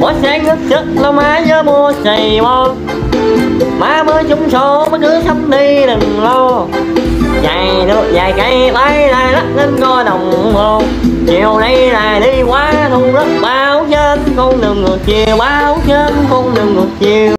Mỗi sáng thức giấc là má nhớ mua giày bo, má mới trúng số má cứ sắp đi đừng lo. Dài nước dài cây lấy lại lắc lên coi đồng hồ, chiều nay là đi quá thu đất báo trên con đường ngược chiều, báo trên con đường ngược chiều.